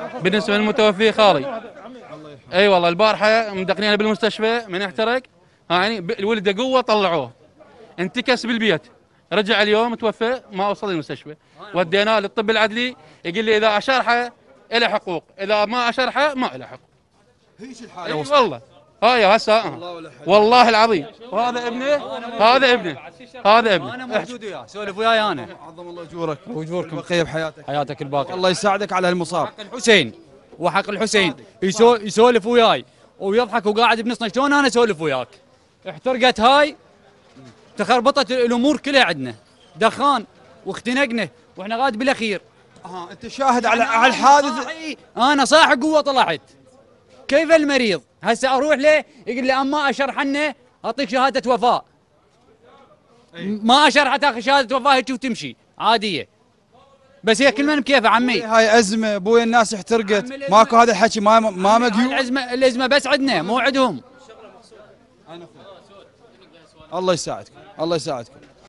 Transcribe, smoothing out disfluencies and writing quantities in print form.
بالنسبه للمتوفي خالي. اي والله البارحه مدقنينه بالمستشفى من احترق، يعني الولد قوه طلعوه، انتكس بالبيت، رجع اليوم توفى، ما وصل المستشفى، وديناه للطب العدلي، يقول لي اذا اشرحه له حقوق، اذا ما اشرحه ما له حقوق. هيك الحاله اي وصلت. والله هاي هسه والله العظيم، وهذا ابنه، هذا ابنه، هذا ابنه. انا موجود وياه، سولف وياي انا. عظم الله اجورك واجوركم البقيه بحياتك، حياتك الباقيه. الله يساعدك على المصاب. حق الحسين وحق الحسين يسولف وياي ويضحك وقاعد بنصنا، شلون انا اسولف وياك؟ احترقت هاي، تخربطت الامور كلها عندنا، دخان واختنقنا واحنا غاد بالاخير. انت شاهد على الحادث. انا صاح قوه طلعت. كيف المريض؟ هسه اروح له يقول لي اما اشرح عنه اعطيك شهاده وفاه. ما اشرح تاخذ شهاده وفاه هيك وتمشي عاديه. بس هي كل من بكيفه عمي. هاي ازمه ابويا، الناس احترقت، ماكو هذا الحكي، ما مقيوم. الازمه بس عندنا مو عندهم. الله يساعدكم، الله يساعدكم.